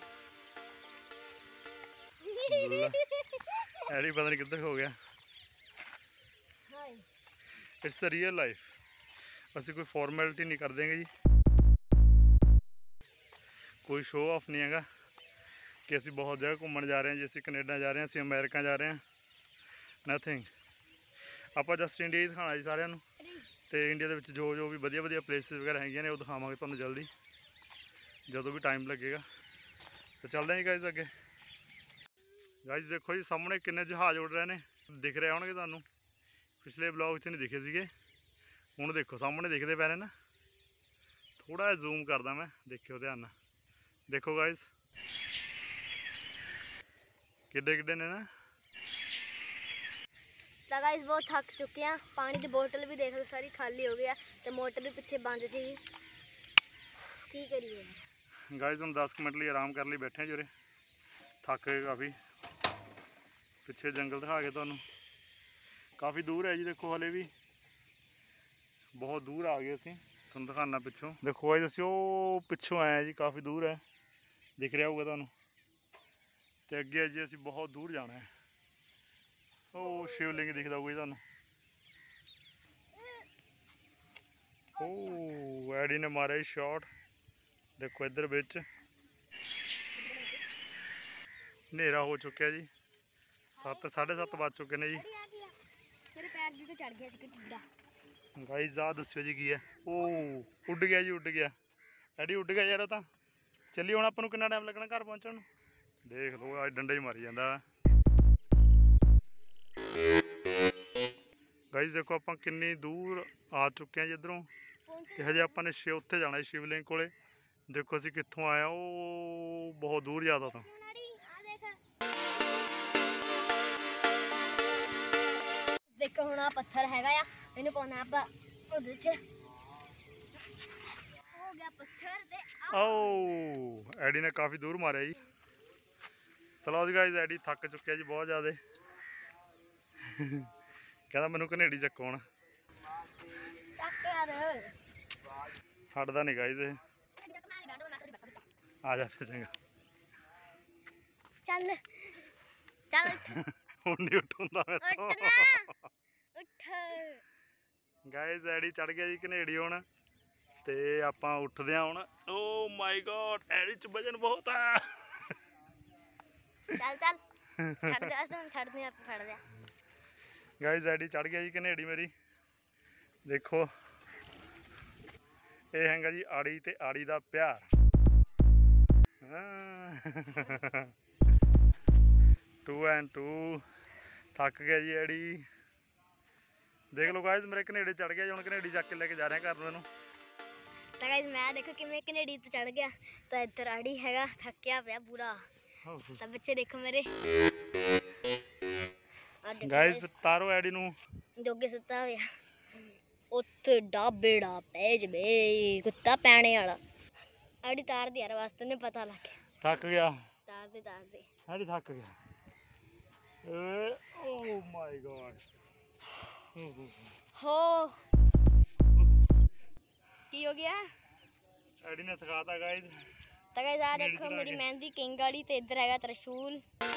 Speaker 1: ਐਡੀ ਪਤਾ ਨਹੀਂ ਕਿੱਧਰ ਹੋ ਗਿਆ।
Speaker 2: ਹਾਏ
Speaker 1: ਇਟਸ ਅ ਰੀਅਲ ਲਾਈਫ, ਅਸੀਂ ਕੋਈ ਫਾਰਮੈਲਿਟੀ ਨਹੀਂ ਕਰ ਦੇਂਗੇ ਜੀ, ਕੋਈ ਸ਼ੋਅ ਆਫ ਨਹੀਂ ਹੈਗਾ ਕਿ ਅਸੀਂ ਬਹੁਤ ਜਗ੍ਹਾ ਘੁੰਮਣ ਜਾ ਰਹੇ ਹਾਂ ਜੀ, ਅਸੀਂ ਕੈਨੇਡਾ ਜਾ ਰਹੇ ਹਾਂ, ਅਸੀਂ ਅਮਰੀਕਾ ਜਾ ਰਹੇ ਹਾਂ, ਨਥਿੰਗ। ਆਪਾਂ ਜਸਟ ਇੰਡੀਆ ਹੀ ਦਿਖਾਉਣਾ ਜੀ ਸਾਰਿਆਂ ਨੂੰ, ਤੇ ਇੰਡੀਆ ਦੇ ਵਿੱਚ ਜੋ ਵੀ ਵਧੀਆ ਪਲੇਸਿਸ ਵਗੈਰਾ ਹੈਗੀਆਂ ਨੇ ਉਹ ਦਿਖਾਵਾਂਗੇ ਤੁਹਾਨੂੰ ਜਲਦੀ, ਜਦੋਂ ਵੀ ਟਾਈਮ ਲੱਗੇਗਾ। ਤੇ ਚੱਲਦੇ ਹਾਂ ਜੀ ਗਾਇਸ ਅੱਗੇ। ਗਾਇਸ ਦੇਖੋ ਜੀ ਸਾਹਮਣੇ ਕਿੰਨੇ ਜਹਾਜ਼ ਉੱਡ ਰਹੇ ਨੇ, ਦਿਖ ਰਹੇ ਹੋਣਗੇ ਤੁਹਾਨੂੰ, ਪਿਛਲੇ ਬਲੌਗ 'ਚ ਨਹੀਂ ਦਿਖੇ ਸੀਗੇ, ਹੁਣ ਦੇਖੋ ਸਾਹਮਣੇ ਦਿਖਦੇ ਪਏ ਨੇ ਨਾ। ਥੋੜਾ ਜਿਹਾ ਜ਼ੂਮ ਕਰਦਾ ਮੈਂ, ਦੇਖਿਓ ਧਿਆਨ ਨਾਲ, ਦੇਖੋ ਗਾਇਸ ਕਿੱਡੇ ਨੇ ਨਾ।
Speaker 2: ਤਾਂ ਗਾਇਸ ਬਹੁਤ ਥੱਕ ਚੁੱਕੇ ਆ, ਪਾਣੀ ਦੀ ਬੋਤਲ ਵੀ ਦੇਖ ਲਓ ਸਾਰੀ ਖਾਲੀ ਹੋ ਗਿਆ, ਤੇ ਮੋਟਰ ਵੀ ਪਿੱਛੇ ਬੰਦ ਸੀ, ਕੀ ਕਰੀਏ
Speaker 1: ਗਾਇਸ। ਹੁਣ 10 ਮਿੰਟ ਲਈ ਆਰਾਮ ਕਰਨ ਲਈ ਬੈਠੇ ਜੀ ਉਰੇ, ਥੱਕ ਗਏ ਕਾਫੀ। ਪਿੱਛੇ ਜੰਗਲ ਦਿਖਾ ਕੇ ਤੁਹਾਨੂੰ, ਕਾਫੀ ਦੂਰ ਹੈ ਜੀ, ਦੇਖੋ ਹਲੇ ਵੀ ਬਹੁਤ ਦੂਰ ਆ ਗਏ ਅਸੀਂ, ਤੁਹਾਨੂੰ ਦਿਖਾਉਣਾ ਪਿੱਛੋਂ। ਦੇਖੋ ਗਾਇਸ ਅਸੀਂ ਉਹ ਪਿੱਛੋਂ ਆਏ ਹਾਂ ਜੀ, ਕਾਫੀ ਦੂਰ ਹੈ, ਦਿਖ ਰਿਹਾ ਹੋਊਗਾ ਤੁਹਾਨੂੰ। ਤੇ ਅੱਗੇ ਜੀ ਅਸੀਂ ਬਹੁਤ ਦੂਰ ਜਾਣਾ ਹੈ, ਉਹ ਸ਼ਿਵਲਿੰਗ ਦਿਖਦਾ ਹੋਊਗਾ ਜੀ ਤੁਹਾਨੂੰ। ਉਹ ਐਡੀ ਨੇ ਮਾਰਿਆ ਸ਼ਾਟ, ਦੇਖੋ ਇੱਧਰ ਵਿੱਚ ਹਨੇਰਾ ਹੋ ਚੁੱਕਿਆ ਜੀ, 7:30 ਵੱਜ ਚੁੱਕੇ ਨੇ ਜੀ।
Speaker 2: ਮੇਰੇ ਪੈਰ ਦੀ ਤੇ ਚੜ ਗਿਆ ਸੀ ਕਿੱਡਾ।
Speaker 1: ਗਾਇਸ ਆਹ ਦੱਸਿਓ ਜੀ ਕੀ ਹੈ। ਉਹ ਉੱਡ ਗਿਆ ਜੀ, ਉੱਡ ਗਿਆ ਐਡੀ, ਉੱਡ ਗਿਆ ਯਾਰ ਉਹ ਤਾਂ। ਚੱਲੀ ਹੁਣ ਆਪਾਂ ਨੂੰ ਕਿੰਨਾ ਟਾਈਮ ਲੱਗਣਾ ਘਰ ਪਹੁੰਚਣ ਨੂੰ, ਦੇਖ ਲਓ ਅੱਜ ਡੰਡਾ ਹੀ ਮਾਰੀ ਜਾਂਦਾ। ਗਾਇਸ ਦੇਖੋ ਆਪਾਂ ਕਿੰਨੀ ਦੂਰ ਆ ਚੁੱਕੇ ਹਾਂ ਜੀ ਇੱਧਰੋਂ, ਤੇ ਹਜੇ ਆਪਾਂ ਨੇ ਉੱਥੇ ਜਾਣਾ ਸ਼ਿਵਲਿੰਗ ਕੋਲੇ। ਦੇਖੋ ਅਸੀਂ ਕਿੱਥੋਂ ਆਏ, ਉਹ ਬਹੁਤ ਦੂਰ ਜ਼ਿਆਦਾ ਤਾਂ।
Speaker 2: ਦੇਖੋ ਹੁਣ ਆ ਪੱਥਰ ਹੈਗਾ ਆ, ਇਹਨੂੰ ਪਾਉਣਾ ਆਪਾਂ ਉਹਦੇ ਚ,
Speaker 1: ਆਓ ਐਡੀ ਨੇ ਕਾਫੀ ਦੂਰ ਮਾਰਿਆ ਜੀ। ਚਲੋ ਜੀ ਗਾਇਜ਼ ਐਡੀ ਥੱਕ ਚੁੱਕਿਆ ਜੀ ਬਹੁਤ ਜ਼ਿਆਦਾ। ਕਹਿੰਦਾ ਮੈਨੂੰ ਘਨੇੜੀ ਚੱਕੋ ਹੁਣ।
Speaker 2: ਚੱਕ ਯਾਰ
Speaker 1: ਹਟਦਾ ਨਹੀਂ ਗਾਇਜ਼ ਇਹ। ਆ ਜਾ ਫਿਰ ਚੰਗਾ।
Speaker 2: ਚੱਲ ਚੱਲ
Speaker 1: ਹੁਣ ਨਹੀਂ ਉੱਠਦਾ ਮੈਂ ਤੋਂ।
Speaker 2: ਉੱਠ ਨਾ ਉੱਠ।
Speaker 1: ਗਾਇਜ਼ ਐਡੀ ਚੜ ਗਿਆ ਜੀ ਘਨੇੜੀ ਹੁਣ ਤੇ ਆਪਾਂ ਉੱਠਦੇ ਹਾਂ ਹੁਣ। ਓ ਮਾਈ ਗॉड ਐਡੀ ਚ ਵਜਨ ਬਹੁਤ ਆ।
Speaker 2: ਚੱਲ ਚੱਲ ਛੱਡ ਦੇ ਅਸਾਂ ਛੱਡਦੇ ਆਪਾਂ ਫੜ ਲਿਆ।
Speaker 1: ਗਾਇਜ਼ ਐਡੀ ਚੜ ਗਿਆ ਜੀ ਘਨੇੜੀ ਮੇਰੀ। ਦੇਖੋ ਇਹ ਹੈਗਾ ਜੀ ਆੜੀ ਤੇ ਆੜੀ ਦਾ ਪਿਆਰ। 2 and 2 ਥੱਕ ਗਿਆ ਜੀ ਐਡੀ। ਦੇਖ ਲਓ ਗਾਇਜ਼ ਮੇਰੇ ਘਨੇੜੇ ਚੜ ਗਿਆ ਜੀ। ਹੁਣ ਘਨੇੜੀ ਚੱਕ ਕੇ ਲੈ ਕੇ ਜਾ ਰਹੇ ਘਰ ਨੂੰ ਇਹਨੂੰ।
Speaker 2: ਤਾਂ ਗਾਇਸ ਮੈਂ ਦੇਖੋ ਕਿਵੇਂ ਘਨੇੜੀ ਤੇ ਚੜ ਗਿਆ। ਤਾਂ ਇੱਧਰ ਆੜੀ ਹੈਗਾ ਥੱਕਿਆ ਪਿਆ ਪੂਰਾ। ਤਾਂ ਬੱਚੇ ਦੇਖੋ ਮੇਰੇ
Speaker 1: ਗਾਇਜ਼ ਤਾਰੋ ਐਡੀ ਨੂੰ।
Speaker 2: ਜੋਗੇ ਸੁੱਤਾ ਹੋਇਆ ਉੱਥੇ ਡਾਬੇੜਾ ਪੈ ਜਵੇ ਕੁੱਤਾ ਪੈਣੇ ਵਾਲਾ। ਆੜੀ ਤਾਰਦੀ ਯਾਰ ਵਾਸਤੇ ਨੇ ਪਤਾ ਲੱਗ ਗਿਆ।
Speaker 1: ਥੱਕ ਗਿਆ
Speaker 2: ਤਾਰਦੇ
Speaker 1: ਐਡੀ ਥੱਕ ਗਿਆ। ਓ ਮਾਈ ਗॉड
Speaker 2: ਹੋ ਕੀ ਹੋ ਗਿਆ।
Speaker 1: ਐਡੀ ਨੇ ਥਕਾਤਾ ਗਾਇਜ਼।
Speaker 2: ਤਾਂ ਗਾਇਸ ਆ ਦੇਖੋ ਮੇਰੀ ਮਹਿੰਦੀ ਕਿੰਗ ਵਾਲੀ ਤੇ ਇੱਧਰ ਹੈਗਾ ਤਰਸ਼ੂਲ।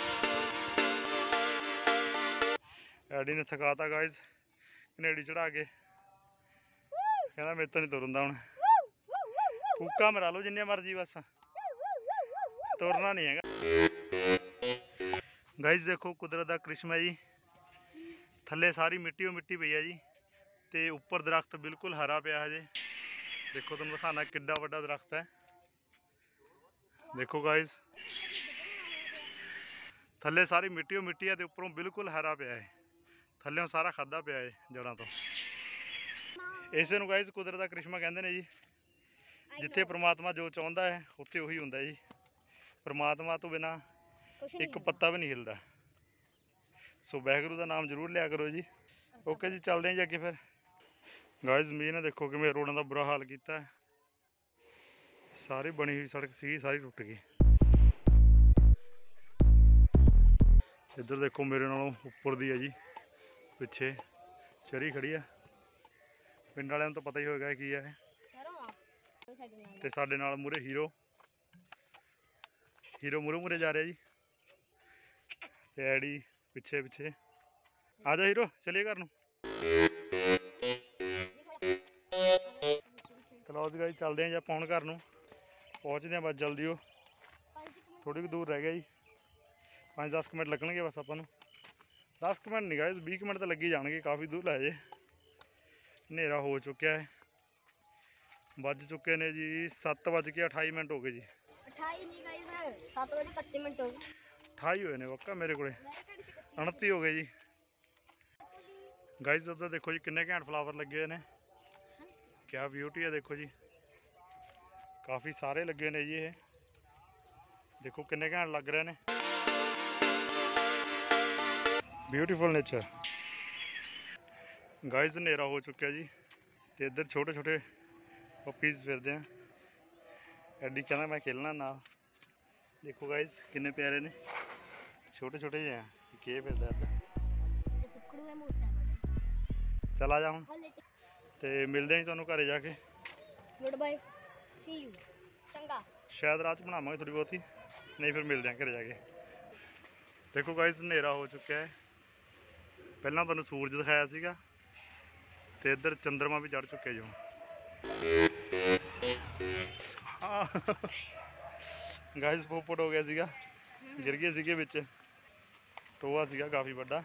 Speaker 1: ਐਡੀ ਨੇ ਥਕਾਤਾ ਗਾਇਜ਼ ਘਨੇੜੀ ਚੜਾ ਕੇ। ਕਹਿੰਦਾ ਮੇਰੇ ਤੋਂ ਨਹੀਂ ਤੁਰਦਾ ਹੁਣ। ਫੂਕਾ ਮਰਾ ਲਓ ਜਿੰਨੇ ਮਰਜੀ ਬਸ ਤੁਰਨਾ ਨਹੀਂ ਹੈਗਾ। ਗਾਇਜ਼ ਦੇਖੋ ਕੁਦਰਤ ਦਾ ਕ੍ਰਿਸ਼ਮਾ ਜੀ। ਥੱਲੇ ਸਾਰੀ ਮਿੱਟੀ ਓ ਮਿੱਟੀ ਪਈ ਆ ਜੀ ਤੇ ਉੱਪਰ ਦਰਖਤ ਬਿਲਕੁਲ ਹਰਾ ਪਿਆ ਹਜੇ। ਦੇਖੋ ਤੁਹਾਨੂੰ ਦਿਖਾਣਾ ਕਿੱਡਾ ਵੱਡਾ ਦਰਖਤ ਹੈ। ਦੇਖੋ ਗਾਇਜ਼ ਥੱਲੇ ਸਾਰੀ ਮਿੱਟੀ ਓ ਮਿੱਟੀ ਆ ਤੇ ਉੱਪਰੋਂ ਬਿਲਕੁਲ ਹਰਾ ਪਿਆ ਹੈ। ਥੱਲਿਓਂ ਸਾਰਾ ਖਾਦਾ ਪਿਆ ਹੈ ਜੜ੍ਹਾਂ ਤੋਂ। ਇਸੇ ਨੂੰ ਗਾਇਜ਼ ਕੁਦਰਤ ਦਾ ਕ੍ਰਿਸ਼ਮਾ ਕਹਿੰਦੇ ਨੇ ਜੀ। ਜਿੱਥੇ ਪ੍ਰਮਾਤਮਾ ਜੋ ਚਾਹੁੰਦਾ ਹੈ ਉੱਥੇ ਉਹੀ ਹੁੰਦਾ ਜੀ। ਪ੍ਰਮਾਤਮਾ ਤੋਂ ਬਿਨਾਂ ਇੱਕ ਪੱਤਾ ਵੀ ਨਹੀਂ ਹਿਲਦਾ। ਸੋ ਵਾਹਿਗੁਰੂ ਦਾ ਨਾਮ ਜ਼ਰੂਰ ਲਿਆ ਕਰੋ ਜੀ। ਓਕੇ ਜੀ ਚੱਲਦੇ ਹਾਂ ਜੀ ਅੱਗੇ ਫਿਰ। ਗਾਇਜ਼ ਮੀਂਹ ਨੇ ਦੇਖੋ ਕਿਵੇਂ ਰੋਡਾਂ ਦਾ ਬੁਰਾ ਹਾਲ ਕੀਤਾ ਹੈ। ਸਾਰੀ ਬਣੀ ਹੋਈ ਸੜਕ ਸੀ ਸਾਰੀ ਟੁੱਟ ਗਈ। ਇੱਧਰ ਦੇਖੋ ਮੇਰੇ ਨਾਲੋਂ ਉੱਪਰ ਦੀ ਹੈ ਜੀ ਪਿੱਛੇ ਚਰੀ ਖੜੀ ਆ। ਪਿੰਡ ਵਾਲਿਆਂ ਨੂੰ ਤਾਂ ਪਤਾ ਹੀ ਹੋਏਗਾ ਕੀ ਹੈ ਇਹ। ਤੇ ਸਾਡੇ ਨਾਲ ਮੂਰੇ ਹੀਰੋ ਮੂਰੇ ਜਾ ਰਿਹਾ ਜੀ ਤੇ ਐਡੀ ਪਿੱਛੇ ਪਿੱਛੇ। ਆ ਜਾ ਹੀਰੋ ਚਲੀਏ ਘਰ ਨੂੰ। ਚਲੋ ਜੀ ਗਾਇਜ਼ ਚੱਲਦੇ ਹਾਂ ਜੀ ਆਪਾਂ ਹੁਣ ਘਰ ਨੂੰ। ਪਹੁੰਚਦੇ ਹਾਂ ਬਸ ਜਲਦੀ। ਉਹ ਥੋੜੀ ਕੁ ਦੂਰ ਰਹਿ ਗਿਆ ਜੀ। 5-10 ਮਿੰਟ ਲੱਗਣਗੇ ਬਸ ਆਪਾਂ ਨੂੰ। 10 ਮਿੰਟ ਨਹੀਂ ਗਾਇਜ਼ 20 ਮਿੰਟ ਤਾਂ ਲੱਗੀ ਜਾਣਗੇ। ਕਾਫੀ ਦੂਰ ਲੈ ਜੇ। ਹਨੇਰਾ ਹੋ ਚੁੱਕਿਆ ਹੈ। ਵੱਜ ਚੁੱਕੇ ਨੇ ਜੀ 7:28 ਹੋ ਗਏ ਜੀ।
Speaker 2: 28 ਨਹੀਂ ਗਾਇਸ 7:31 ਹੋ ਗਏ।
Speaker 1: 28 ਹੋਏ ਨੇ ਪੱਕਾ ਮੇਰੇ ਕੋਲੇ। 29 ਹੋ ਗਏ ਜੀ। ਗਾਇਜ਼ ਉੱਧਰ ਦੇਖੋ ਜੀ ਕਿੰਨੇ ਘੈਂਟ ਫਲਾਵਰ ਲੱਗੇ ਹੋਏ ਨੇ। ਕਿਆ ਬਿਊਟੀ ਹੈ ਦੇਖੋ ਜੀ। ਕਾਫੀ ਸਾਰੇ ਲੱਗੇ ਨੇ ਜੀ ਇਹ। ਦੇਖੋ ਕਿੰਨੇ ਘੈਂਟ ਲੱਗ ਰਹੇ ਨੇ। Beautiful nature. ਗਾਇਜ਼ ਹਨੇਰਾ ਹੋ ਚੁੱਕਿਆ ਜੀ ਤੇ ਇੱਧਰ ਛੋਟੇ ਛੋਟੇ ਪੱਪੀਜ਼ ਫਿਰਦੇ ਆ। ਐਡੀ ਕਹਿੰਦਾ ਮੈਂ ਖੇਲਣਾ ਨਾਲ। ਦੇਖੋ ਗਾਇਜ਼ ਕਿੰਨੇ ਪਿਆਰੇ ਨੇ ਛੋਟੇ ਛੋਟੇ ਜਿਹੇ ਆ। ਕੀ ਫਿਰਦਾ ਇੱਧਰ।
Speaker 2: ਸੁੱਕੜੂ ਹੈ ਮੋਟਾ।
Speaker 1: ਚੱਲ ਆ ਜਾ ਹੁਣ ਤੇ ਮਿਲਦੇ ਹਾਂ ਤੁਹਾਨੂੰ ਘਰੇ ਜਾ ਕੇ।
Speaker 2: ਗੁੱਡ ਬਾਏ ਸੀ ਯੂ ਚੰਗਾ।
Speaker 1: ਸ਼ਾਇਦ ਰਾਤ ਬਣਾਵਾਂਗੇ ਥੋੜੀ ਬਹੁਤੀ ਨਹੀਂ ਫਿਰ ਮਿਲਦੇ ਹਾਂ ਘਰੇ ਜਾ ਕੇ। ਦੇਖੋ ਗਾਇਜ਼ ਹਨੇਰਾ ਹੋ ਚੁੱਕਿਆ ਹੈ। ਪਹਿਲਾਂ ਤੁਹਾਨੂੰ ਸੂਰਜ ਦਿਖਾਇਆ ਸੀਗਾ ਤੇ ਇੱਧਰ ਚੰਦਰਮਾ ਵੀ ਚੜ ਚੁੱਕਿਆ ਜੀ ਹੁਣ। ਗਾਇਜ਼ ਪੋਪਟ ਹੋ ਗਿਆ ਸੀਗਾ। ਗਿਰ ਗਏ ਸੀਗੇ ਵਿੱਚ। ਟੋਆ ਸੀਗਾ ਕਾਫੀ ਵੱਡਾ।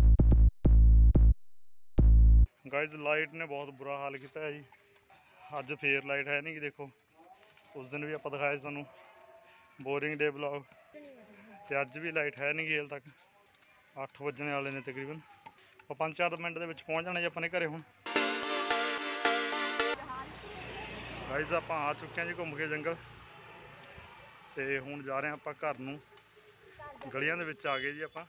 Speaker 1: ਗਾਇਜ਼ ਲਾਈਟ ਨੇ ਬਹੁਤ ਬੁਰਾ ਹਾਲ ਕੀਤਾ ਹੈ ਜੀ। ਅੱਜ ਫੇਰ ਲਾਈਟ ਹੈ ਨਹੀਂ ਗੀ। ਦੇਖੋ ਉਸ ਦਿਨ ਵੀ ਆਪਾਂ ਦਿਖਾਇਆ ਸਾਨੂੰ ਬੋਰਿੰਗ ਡੇ ਵਲੌਗ ਤੇ ਅੱਜ ਵੀ ਲਾਈਟ ਹੈ ਨਹੀਂ ਗੀ ਹਾਲੇ ਤੱਕ। 8 ਵੱਜਣੇ ਵਾਲੇ ਨੇ ਤਕਰੀਬਨ। ਆਪਾਂ 5-4 ਮਿੰਟ ਦੇ ਵਿੱਚ ਪਹੁੰਚ ਜਾਣਾ ਜੀ ਆਪਾਂ ਨੇ ਘਰੇ ਹੁਣ। ਗਾਇਜ਼ ਆਪਾਂ ਆ ਚੁੱਕੇ ਹਾਂ ਜੀ ਘੁੰਮ ਕੇ ਜੰਗਲ ਤੇ ਹੁਣ ਜਾ ਰਹੇ ਹਾਂ ਆਪਾਂ ਘਰ ਨੂੰ। ਗਲੀਆਂ ਦੇ ਵਿੱਚ ਆ ਗਏ ਜੀ ਆਪਾਂ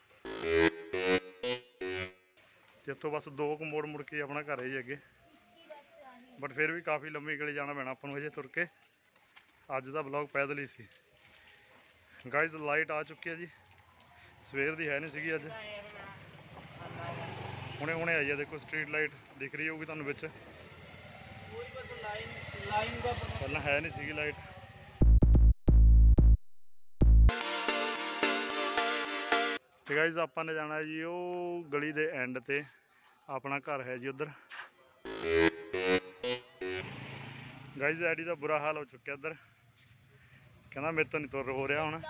Speaker 1: ਤੇ ਇੱਥੋਂ ਬਸ 2 ਕੁ ਮੋੜ ਮੁੜ ਕੇ ਆਪਣਾ ਘਰ ਹੈ ਜੀ ਅੱਗੇ। ਬਟ ਫਿਰ ਵੀ ਕਾਫੀ ਲੰਮੀ ਗਲੀ ਜਾਣਾ ਪੈਣਾ ਆਪਾਂ ਨੂੰ ਹਜੇ ਤੁਰ ਕੇ। ਅੱਜ ਦਾ ਵਲੌਗ ਪੈਦਲ ਹੀ ਸੀ ਗਾਇਜ਼। ਲਾਈਟ ਆ ਚੁੱਕੀ ਹੈ ਜੀ, ਸਵੇਰ ਦੀ ਹੈ ਨਹੀਂ ਸੀਗੀ ਅੱਜ, ਹੁਣੇ ਹੁਣੇ ਆਈ ਹੈ। ਦੇਖੋ ਸਟਰੀਟ ਲਾਈਟ ਦਿਖ ਰਹੀ ਹੋਊਗੀ ਤੁਹਾਨੂੰ ਵਿੱਚ, ਪਹਿਲਾਂ ਹੈ ਨਹੀਂ ਸੀਗੀ ਲਾਈਟ। ਤੇ ਗਾਇਜ਼ ਆਪਾਂ ਨੇ ਜਾਣਾ ਜੀ ਉਹ ਗਲੀ ਦੇ ਐਂਡ ਤੇ, ਆਪਣਾ ਘਰ ਹੈ ਜੀ ਉੱਧਰ। ਗਾਇਜ਼ ਐਡੀ ਦਾ ਬੁਰਾ ਹਾਲ ਹੋ ਚੁੱਕਿਆ ਇੱਧਰ, ਕਹਿੰਦਾ ਮੇਰੇ ਤੋਂ ਨਹੀਂ ਤੁਰ ਹੋ ਰਿਹਾ ਹੁਣ।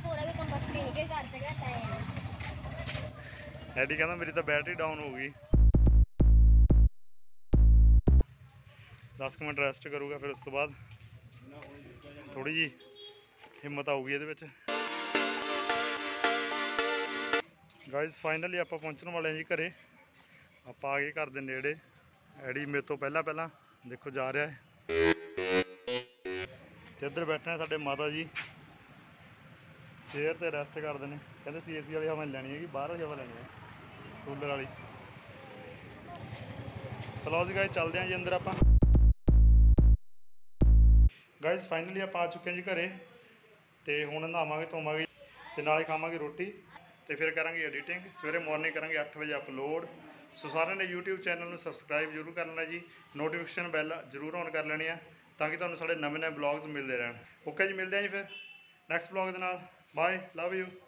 Speaker 1: ਐਡੀ ਕਹਿੰਦਾ ਮੇਰੀ ਤਾਂ ਬੈਟਰੀ ਡਾਊਨ ਹੋ ਗਈ, 10 ਮਿੰਟ ਰੈਸਟ ਕਰੂਗਾ, ਫਿਰ ਉਸ ਤੋਂ ਬਾਅਦ ਥੋੜੀ ਜੀ ਹਿੰਮਤ ਆਊਗੀ ਇਹਦੇ ਵਿੱਚ। ਗਾਇਜ਼ ਫਾਈਨਲੀ ਆਪਾਂ ਪਹੁੰਚਣ ਵਾਲੇ ਹਾਂ ਜੀ ਘਰੇ। ਆਪਾਂ ਆ ਗਏ ਘਰ ਦੇ ਨੇੜੇ। ਐਡੀ ਮੇਰੇ ਤੋਂ ਪਹਿਲਾਂ ਦੇਖੋ ਜਾ ਰਿਹਾ ਹੈ। ਤੇ ਇੱਧਰ ਬੈਠੇ ਨੇ ਸਾਡੇ ਮਾਤਾ ਜੀ, ਚੇਅਰ ਤੇ ਰੈਸਟ ਕਰਦੇ ਨੇ। ਕਹਿੰਦੇ ਸੀ ਏਸੀ ਵਾਲੀ ਹਵਾ ਨਹੀਂ ਲੈਣੀ ਹੈਗੀ, ਬਾਹਰ ਵਾਲੀ ਹਵਾ ਲੈਣੀ ਹੈ, ਕੂਲਰ ਵਾਲੀ। ਚਲੋ ਜੀ ਗਾਇਜ਼ ਚੱਲਦੇ ਹਾਂ ਜੀ ਅੰਦਰ ਆਪਾਂ। ਗਾਇਜ਼ ਫਾਈਨਲੀ ਆਪਾਂ ਆ ਚੁੱਕੇ ਹਾਂ ਜੀ ਘਰੇ, ਤੇ ਹੁਣ ਨਹਾਵਾਂਗੇ ਧੋਵਾਂਗੇ ਤੇ ਨਾਲੇ ਖਾਵਾਂਗੇ ਰੋਟੀ, ਤੇ ਫਿਰ ਕਰਾਂਗੇ ਐਡੀਟਿੰਗ। ਸਵੇਰੇ ਮਾਰਨਿੰਗ ਕਰਾਂਗੇ 8 ਵਜੇ ਅਪਲੋਡ। ਸੋ ਸਾਰਿਆਂ ਨੇ YouTube ਚੈਨਲ ਨੂੰ ਸਬਸਕ੍ਰਾਈਬ ਜ਼ਰੂਰ ਕਰ ਲੈਣਾ ਜੀ, ਨੋਟੀਫਿਕੇਸ਼ਨ ਬੈਲ ਜ਼ਰੂਰ ਔਨ ਕਰ ਲੈਣੀ ਆ, ਤਾਂ ਕਿ ਤੁਹਾਨੂੰ ਸਾਡੇ ਨਵੇਂ ਬਲੌਗਸ ਮਿਲਦੇ ਰਹਿਣ। ਓਕੇ ਜੀ, ਮਿਲਦੇ ਹਾਂ ਜੀ ਫਿਰ ਨੈਕਸਟ ਬਲੌਗ ਦੇ ਨਾਲ। Bye, love you.